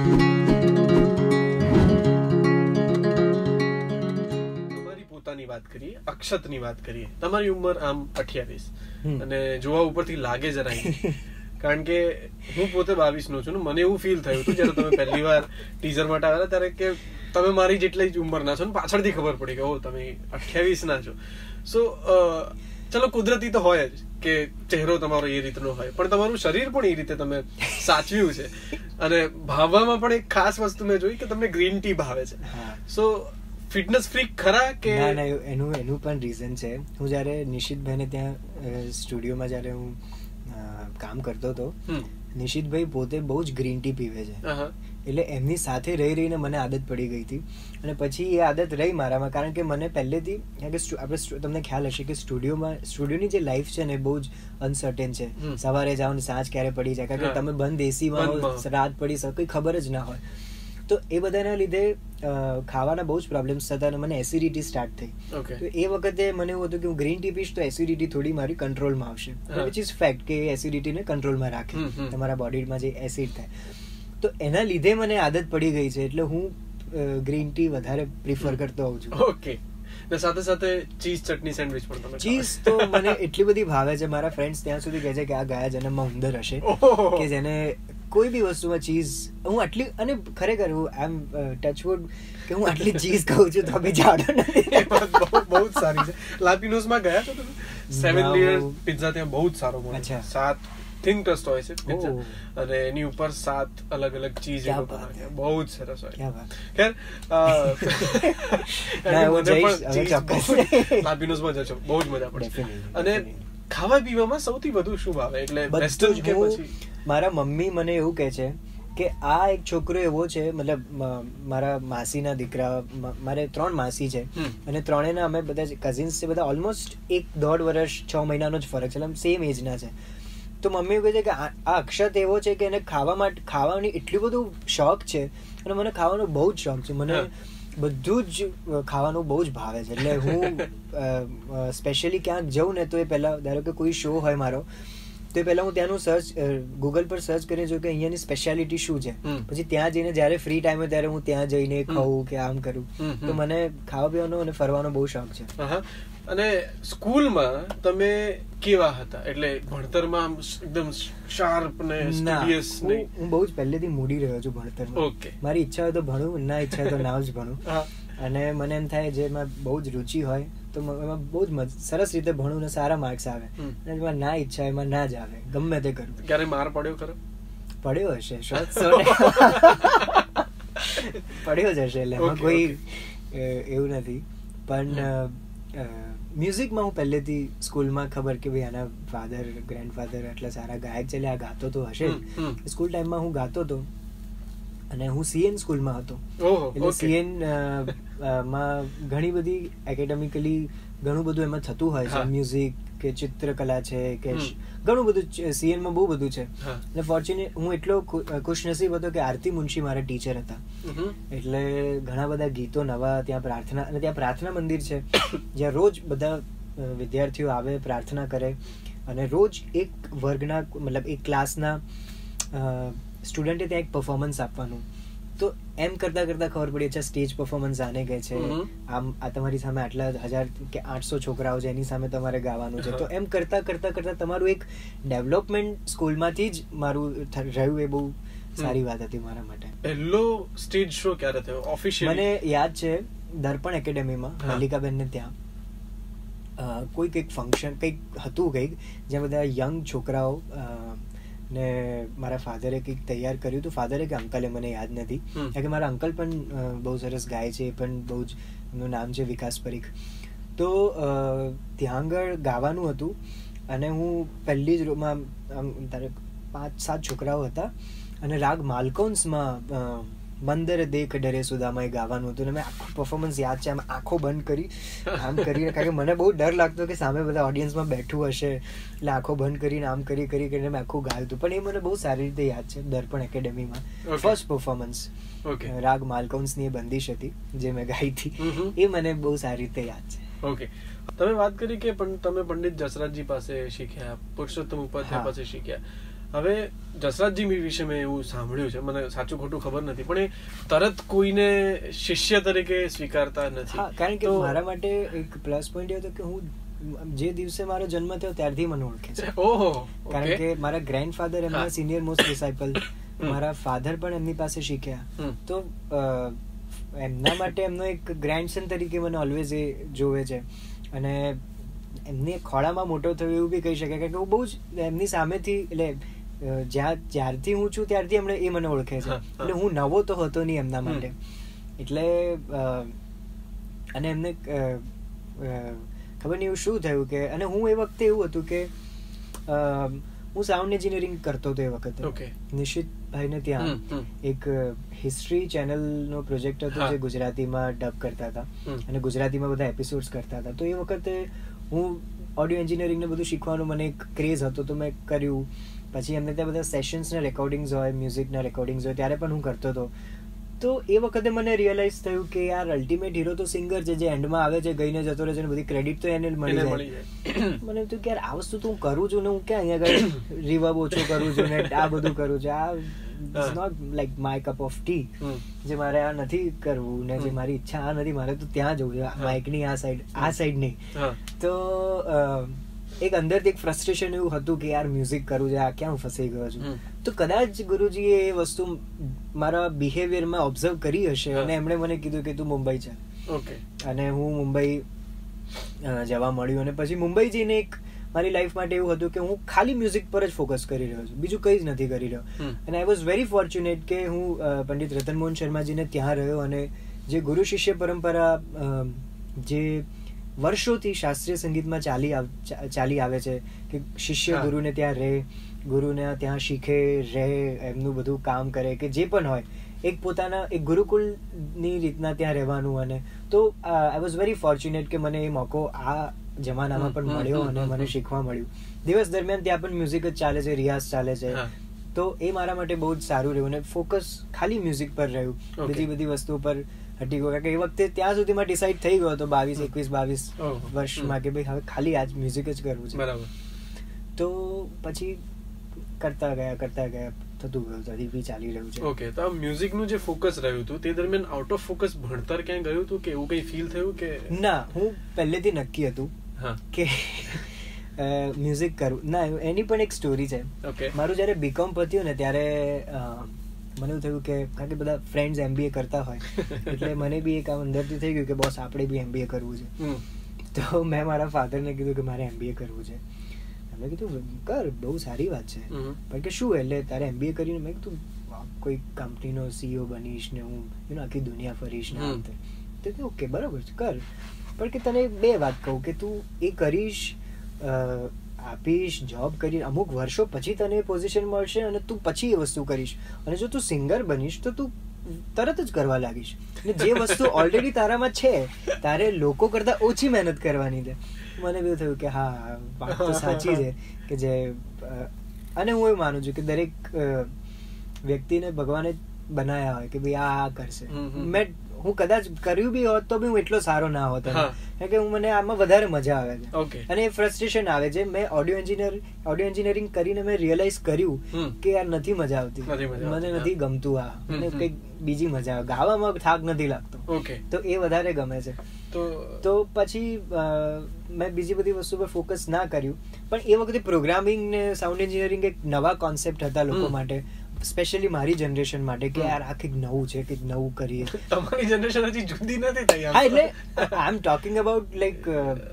પોતાની વાત કરીએ, અક્ષતની વાત કરીએ. તમારી ઉંમર આમ 28 અને જોવા ઉપરથી લાગે જરા કારણ કે હું પોતે 22 નો છું ને મને એવું ફીલ થયું હતું જયારે તમે પહેલી વાર ટીઝર માટે આવ્યા ત્યારે કે તમે મારી જેટલી જ ઉંમરના છો ને પાછળથી ખબર પડી કે ઓ તમે 28 ના છો. સો ચલો કુદરતી તો હોય જ કે ચહેરો તમારો એ રીતનો હોય પણ તમારું શરીર પણ એ રીતે તમે સાચવ્યું છે અને ભાવવામાં પણ એક ખાસ વસ્તુ મેં જોઈ કે તમને ગ્રીન ટી ભાવે છે. સો ફિટનેસ ફ્રીક ખરા કે ના એનું પણ રીઝન છે. હું જયારે નિશિતભાઈને ત્યાં સ્ટુડિયોમાં જયારે હું કામ કરતો હતો, નિશિતભાઈ પોતે બહુ જ ગ્રીન ટી પીવે છે એટલે એમની સાથે રહી રહીને મને આદત પડી ગઈ હતી અને પછી એ આદત રહી મારામાં કારણ કે મને પહેલેથી આપણે તમને ખ્યાલ હશે કે સ્ટુડિયોની જે લાઈફ છે ને બહુ જ અનસર્ટેન છે. સવારે જાઓ ને સાંજ ક્યારે પડી જાય કારણ કે તમે બંધ એસીમાં રાત પડી શકે કોઈ ખબર જ ના હોય. તો એ બધાના લીધે ખાવાના બહુ જ પ્રોબ્લેમ્સ થતા અને મને એસિડિટી સ્ટાર્ટ થઈ. તો એ વખતે મને એવું હતું કે હું ગ્રીન ટી પીશ તો એસિડિટી થોડી મારી કંટ્રોલમાં આવશે, વિચ ઇઝ ફેક્ટ કે એસિડિટીને કંટ્રોલમાં રાખે તમારા બોડીમાં જે એસિડ થાય. તો એના લીધે મને આદત પડી ગઈ છે એટલે હું ગ્રીન ટી વધારે પ્રિફર કરતો હોઉં છું. ઓકે. સાથે સાથે ચીઝ ચટણી સેન્ડવિચ પણ તમે ચીઝ તો મને એટલી બધી ભાવે છે. મારા ફ્રેન્ડ્સ ત્યાં સુધી કહે છે કે આ ગયા જન્મમાં ઉંદર હશે કે જેને કોઈ બી વસ્તુમાં ચીઝ હું આટલી અને ખરેખર હું આઈ એમ ટચવુડ કે હું આટલી ચીઝ ખાઉં છું તો બી જાડો નથી. બહુ જ સારી છે. લાપિનોસમાં ગયા છો તમે? 7 લેયર પિઝા ત્યાં બહુ જ સારો મળે છે. 7 થિન ક્રસ્ટ હોય છે પિઝા અને એની ઉપર 7 અલગ અલગ ચીઝ બહુ જ સરસ હોય. ખેર લાપિનોસમાં જશો બહુ જ મજા પડશે. અને ખાવા પીવામાં સૌથી વધુ શું ભાવે? એટલે વેસ્ટર્ન કે પછી? મારા મમ્મી મને એવું કહે છે કે આ એક છોકરો એવો છે, મતલબ મારા માસીના દીકરા, મારે 3 માસી છે અને ત્રણેયના અમે બધા કઝિન્સ છે, બધા ઓલમોસ્ટ 1.5 વર્ષ 6 મહિનાનો જ ફરક છે, એટલે સેમ એજના છે. તો મમ્મી એવું કહે છે કે આ અક્ષત એવો છે કે એને ખાવાની એટલું બધું શોખ છે અને મને ખાવાનો બહુ જ શોખ છે. મને બધું જ ખાવાનું બહુ જ ભાવે છે. એટલે હું સ્પેશિયલી ક્યાંક જઉં ને તો એ પહેલા ધારો કે કોઈ શો હોય મારો તો એ પહેલા હું ત્યાંનું ગૂગલ પર સર્ચ કરીને જોઉં કે અહીંયાની સ્પેશિયાલિટી શું છે. પછી ત્યાં જઈને જયારે ફ્રી ટાઈમ હોય ત્યારે હું ત્યાં જઈને ખાઉં કે આમ કરું. તો મને ખાવા પીવાનો અને ફરવાનો બહુ શોખ છે. અને સ્કૂલમાં તમે કેવા હતા? એટલે ભણતરમાં એકદમ શાર્પ ને સ્ટુડિયસ ને? હું બહુ જ પહેલેથી મૂડી રહ્યો છું ભણતરમાં. ઓકે. મારી ઈચ્છા હોય તો ભણું, ના ઈચ્છા હોય તો ના જ ભણું. અને મને એમ થાય જેમાં બહુ જ રુચિ હોય તો એમાં બહુ જ સરસ રીતે ભણું ને સારા માર્ક્સ આવે. અને જેમાં ના ઈચ્છા એમાં ના જ આવે, ગમે તે કરું. ક્યારે માર પડ્યો ખરો? પડ્યો હશે, પડ્યો જ હશે. એટલે એમાં કોઈ એવું નથી. પણ મ્યુઝિકમાં હું પહેલેથી સ્કૂલમાં ખબર કે ભાઈ આના ફાધર ગ્રેન્ડફાધર આટલા સારા ગાયક છે એટલે આ ગાતો તો હશે. સ્કૂલ ટાઈમમાં હું ગાતો હતો અને હું CN સ્કૂલમાં હતો. એટલે CN માં ઘણી બધી એકેડેમિકલી ઘણું બધું એમાં થતું હોય છે, મ્યુઝિક કે ચિત્રકલા છે કે ઘણું બધું CN માં બહુ બધું છે. અને ફોર્ચ્યુનેટ હું એટલો ખુશનસીબ હતો કે આરતી મુનશી મારા ટીચર હતા. એટલે ઘણા બધા ગીતો નવા, ત્યાં પ્રાર્થના, અને ત્યાં પ્રાર્થના મંદિર છે જ્યાં રોજ બધા વિદ્યાર્થીઓ આવે, પ્રાર્થના કરે અને રોજ એક વર્ગના મતલબ એક ક્લાસના સ્ટુડન્ટે ત્યાં એક પરફોર્મન્સ આપવાનું. તો એમ કરતા કરતા ખબર પડી અચ્છા સ્ટેજ પરફોર્મન્સ આને કહે છે, આમ આ તમારી સામે આટલા 1000 કે 800 છોકરાઓ છે એની સામે તમારે ગાવાનું છે. તો એમ કરતા કરતા કરતા તમારું એક ડેવલપમેન્ટ સ્કૂલમાંથી જ મારું રહ્યું. એ બહુ સારી વાત હતી મારા માટે. પહેલો સ્ટેજ શો ક્યારે થયો ઓફિશિયલી? મને યાદ છે દર્પણ એકેડેમીમાં મલ્લિકાબેનને ત્યાં કોઈક એક ફંક્શન કંઈક હતું, કંઈક જ્યાં બધા યંગ છોકરાઓ ને મારા ફાધરે કંઈક તૈયાર કર્યું હતું. ફાધરે કે અંકલે, મને યાદ નથી, કારણ કે મારા અંકલ પણ બહુ સરસ ગાય છે, એ પણ બહુ જ, એમનું નામ છે વિકાસ પરીખ. તો ત્યાં આગળ ગાવાનું હતું અને હું પહેલી જ રોમાં તારે 5-7 છોકરાઓ હતા અને રાગ માલકોન્સમાં મંદર દેખ ડરે સુદામાં ગાવાનું હતું. અને મેં આખું પરફોર્મન્સ યાદ છે, આમ આંખો બંધ કરી આમ કરીને, કારણ કે મને બહુ ડર લાગતો કે સામે બધા ઓડિયન્સમાં બેઠું હશે, એટલે આંખો બંધ કરીને આમ કરીને મેં આખું ગાયું હતું. પણ એ મને બહુ સારી રીતે યાદ છે. દર્પણ એકેડેમીમાં ફર્સ્ટ પરફોર્મન્સ રાગ માલકોન્સની બંદિશ હતી જે મેં ગાઈ હતી, એ મને બહુ સારી રીતે યાદ છે. ઓકે. તમે વાત કરી કે તમે પંડિત જસરાજજી પાસે શીખ્યા, પુરુષોત્તમ ઉપાધ્યાય પાસે શીખ્યા. હવે જસરાજજી વિશે મેં એવું સાંભળ્યું છે, મને સાચું ખોટું ખબર નથી, પણ એ તરત કોઈને શિષ્ય તરીકે સ્વીકારતા નથી. કારણ કે મારા માટે એક પ્લસ પોઈન્ટ એ હતો કે હું જે દિવસે મારો જન્મ થયો ત્યારથી મને ઓળખે છે. ઓહો. કારણ કે મારા ગ્રેન્ડફાધર એમના સિનિયર મોસ્ટ ડિસાઇપલ, મારા ફાધર પણ એમની પાસે શીખ્યા, તો એમના માટે એમનો એક ગ્રેન્ડસન તરીકે મને ઓલવેઝ એ જોવે છે. અને એમની ખોળામાં મોટો થયો એવું બી કહી શકાય, કારણ કે હું બહુ જ એમની સામેથી, એટલે જ્યારથી હું છું ત્યારથી એમણે એ મને ઓળખે છે. એટલે હું નવો તો હતો નહીં એમના માટે. એટલે અને એમને ખબર નહીં એવું શું થયું કે, અને હું એ વખતે એવું હતું કે હું સાઉન્ડ એન્જિનિયરિંગ કરતો હતો એ વખતે. નિશિતભાઈને ત્યાં એક હિસ્ટ્રી ચેનલનો પ્રોજેક્ટ હતો જે ગુજરાતીમાં ડબ કરતા હતા અને ગુજરાતીમાં બધા એપિસોડ્સ કરતા હતા. તો એ વખતે હું ઓડિયો એન્જિનિયરિંગ ને બધું શીખવાનો મને એક ક્રેઝ હતો, તો મેં કર્યું. પછી એમને ત્યાં બધા સેશન્સના રેકોર્ડિંગ્સ હોય, મ્યુઝિકના રેકોર્ડિંગ્સ હોય, ત્યારે પણ હું કરતો હતો. તો એ વખતે મને રિયલાઇઝ થયું કે યાર અલ્ટિમેટ હીરો તો સિંગર છે, જે એન્ડમાં આવે છે, ગઈને જતો રહે છે, બધી ક્રેડિટ તો એને મળી જાય. મને એમ થયું કે યાર આ વસ્તુ તો હું કરું છું ને, હું ક્યાં અહીંયા આગળ રિવર્બ ઓછો કરું છું ને આ બધું કરું છું, આ it's not like my cup of tea, જે મારે આ નથી કરવું ને જે મારી ઈચ્છા આ નથી, મારે તો ત્યાં જવું છે, માઇકની આ સાઈડ નહીં. તો એક અંદરથી એક ફ્રસ્ટ્રેશન એવું હતું કે યાર મ્યુઝિક કરવું છે, આ ક્યાં હું ફસાઈ ગયો છું. તો કદાચ ગુરુજીએ એ વસ્તુ મારા બિહેવિયરમાં ઓબ્ઝર્વ કરી હશે અને એમણે મને કીધું કે તું મુંબઈ જા. અને હું મુંબઈ જવા મળ્યું. અને પછી મુંબઈ જઈને એક મારી લાઈફ માટે એવું હતું કે હું ખાલી મ્યુઝિક પર જ ફોકસ કરી રહ્યો છું, બીજું કંઈ જ નથી કરી રહ્યો. અને આઈ વોઝ વેરી ફોર્ચ્યુનેટ કે હું પંડિત રતન મોહન શર્માજીને ત્યાં રહ્યો. અને જે ગુરુ શિષ્ય પરંપરા જે વર્ષોથી શાસ્ત્રીય સંગીતમાં ચાલી આવે છે કે શિષ્ય ગુરુને ત્યાં રહે, ગુરુને ત્યાં શીખે, રહે, એમનું બધું કામ કરે, કે જે પણ હોય એક પોતાના એક ગુરુકુલની રીતના ત્યાં રહેવાનું. અને તો આઈ વોઝ વેરી ફોર્ચ્યુનેટ કે મને એ મોકો આ જમાનામાં પણ મળ્યો અને મને શીખવા મળ્યું. દિવસ દરમિયાન ત્યાં પણ મ્યુઝિક જ ચાલે છે, રિયાઝ ચાલે છે. તો એ મારા માટે બહુ જ સારું રહ્યું અને ફોકસ ખાલી મ્યુઝિક પર રહ્યું, બીજી બધી વસ્તુ પર હટી ગયો. કારણ કે એ વખતે ત્યાં સુધીમાં ડિસાઈડ થઈ ગયો હતો 22 વર્ષમાં કે ભાઈ હવે ખાલી આજ મ્યુઝિક જ કરવું છે. બરાબર. તો પછી કરતા ગયા થતું ગયું, હજી બી ચાલી રહ્યું છે. ઓકે. તો આ મ્યુઝિકનું જે ફોકસ રહ્યું હતું તે દરમિયાન આઉટ ઓફ ફોકસ ભણતર ક્યાં ગયું હતું કે એવું કંઈ ફીલ થયું કે ના? હું પહેલેથી નક્કી હતું કે મ્યુઝિક કરવું. ના, એની પણ એક સ્ટોરી છે. મારું જયારે બીકોમ પત્યું ને ત્યારે મને એવું થયું કે કારણ કે બધા ફ્રેન્ડ્સ MBA કરતા હોય એટલે મને બી એક અંદરથી થઈ ગયું કે બોસ આપણે બી MBA કરવું છે. તો મેં મારા ફાધરને કીધું કે મારે MBA કરવું છે. એમણે કીધું કર, બહુ સારી વાત છે, પણ કે શું એટલે તારે MBA કરીને? મેં કીધું કોઈ કંપનીનો CEO બનીશ ને હું આખી દુનિયા ફરીશ ને. તો ઓકે બરાબર છે, કર, પણ કે તને બે વાત કહું કે તું એ કરીશ, આપીશ, જોબ કરી, અમુક વર્ષો પછી તને પોઝિશન મળશે અને તું પછી એ વસ્તુ કરીશ. અને જો તું સિંગર બનીશ તો તું તરત જ કરવા લાગીશ. અને જે વસ્તુ ઓલરેડી તારામાં છે તારે લોકો કરતા ઓછી મહેનત કરવાની છે. મને એવું થયું કે હા વાત તો સાચી છે કે જે અને હું એવું માનું છું કે દરેક વ્યક્તિને ભગવાને બનાયા હોય કે ભાઈ આ કરશે. હું કદાચ કર્યું બી હોત તો બી હું એટલો સારો ના હોત, કારણ કે મને આમાં વધારે મજા આવે છે અને ફ્રસ્ટ્રેશન આવે છે. મેં ઓડિયો એન્જિનિયરિંગ કરીને મેં રિયલાઇઝ કર્યું કે યાર નથી મજા આવતી, મને નથી ગમતું, આ મને કંઈક બીજી મજા આવે, ગાવામાં થાક નથી લાગતો, તો એ વધારે ગમે છે. તો પછી મેં બીજી બધી વસ્તુ પર ફોકસ ના કર્યું. પણ એ વખતે પ્રોગ્રામિંગ ને સાઉન્ડ એન્જિનિયરિંગ એક નવા કોન્સેપ્ટ હતા લોકો માટે, સ્પેશિયલી મારી જનરેશન માટે કે યાર આ કંઈક નવું છે, કંઈક નવું કરીએ. તમારી જનરેશન હજી જુદી નથી થઈ. હા, એટલે I am talking about like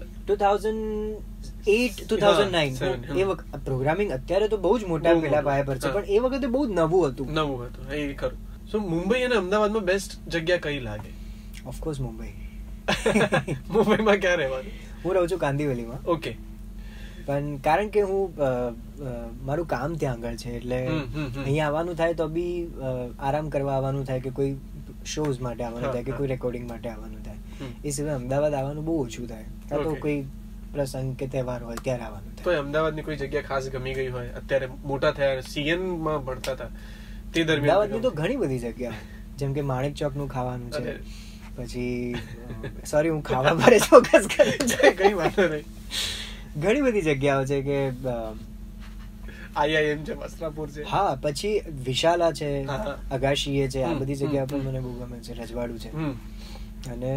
2008 2009. એ વખત પ્રોગ્રામિંગ અત્યારે તો બહુ જ મોટા પેલા પાયા પર છે, પણ એ વખતે બહુ જ નવું હતું. એ ખરું. સો મુંબઈ અને અમદાવાદમાં બેસ્ટ જગ્યા કઈ લાગે? ઓફકોર્સ મુંબઈ. મુંબઈમાં ક્યાં રહેવાનું? હું રહું છું કાંદિવલીમાં. ઓકે. પણ કારણ કે હું મારું કામ ત્યાં આગળ છે એટલે અહીંયા આવવાનું થાય તો બી આરામ કરવા આવવાનું થાય કે કોઈ શોઝ માટે આવવાનું થાય કે કોઈ રેકોર્ડિંગ માટે આવવાનું થાય. એ સિવાય અમદાવાદ આવવાનું બહુ ઓછું થાય, કાં તો કોઈ પ્રસંગ કે તહેવાર હોય ત્યારે આવવાનું થાય. તો અમદાવાદની કોઈ જગ્યા ખાસ ગમી ગઈ હોય? અત્યારે મોટા થયા, CN માં ભણતા હતા તે દરમિયાન અમદાવાદની તો ઘણી બધી જગ્યા, જેમ કે માણેક ચોક નું ખાવાનું છે, પછી સોરી હું ખાવા પર ફોકસ કરું છું, કઈ વાંધો નહીં. ઘણી બધી જગ્યાઓ છે કે IIM છે, વસ્ત્રાપુર છે. હા, પછી વિશાલા છે, હા. અગાશીએ છે, આ બધી જગ્યા પર મને બહુ ગમે છે. રજવાડું છે. અને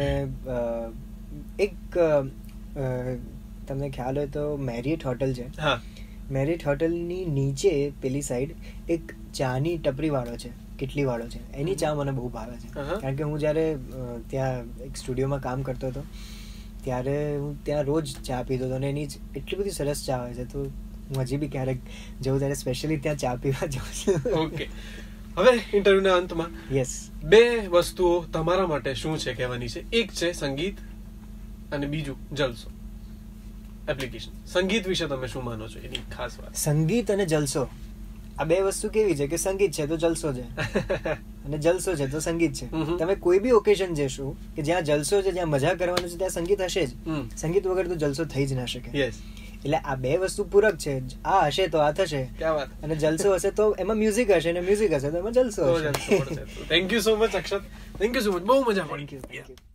એક તમને ખ્યાલ હોય તો મેરિયટ હોટલ છે. હા. મેરિયટ હોટલની નીચે પેલી સાઈડ એક ચાની ટપરી વાળો છે, કેટલી વાળો છે. એની ચા મને બહુ ભાવે છે. કારણ કે હું જ્યારે ત્યાં એક સ્ટુડિયોમાં કામ કરતો હતો ત્યારે હું ત્યાં રોજ ચા પીતો હતો અને એની એટલી બધી સરસ ચા હોય છે. તો હું હજી બી ક્યારેક જઉં ત્યારે સ્પેશિયલી ત્યાં ચા પીવા જાઉં છું. ઓકે, હવે ઇન્ટરવ્યુના અંતમાં યસ, 2 વસ્તુઓ તમારા માટે શું છે કહેવાની છે. એક છે સંગીત અને બીજું જલસો એપ્લિકેશન. સંગીત વિશે તમે શું માનો છો, એની ખાસ વાત? સંગીત અને જલસો આ 2 વસ્તુ કેવી છે કે સંગીત છે તો જલસો છે અને જલસો છે તો સંગીત છે. તમે કોઈ બી ઓકેશન જશો કે જ્યાં જલસો છે, જ્યાં મજા કરવાનું છે, ત્યાં સંગીત હશે જ. સંગીત વગર તો જલસો થઈ જ ના શકે. એટલે આ 2 વસ્તુ પૂરક છે. આ હશે તો આ થશે, અને જલસો હશે તો એમાં મ્યુઝિક હશે, અને મ્યુઝિક હશે તો એમાં જલસો હશે. Thank you so much Akshat, thank you so much, બહુ મજા પડી.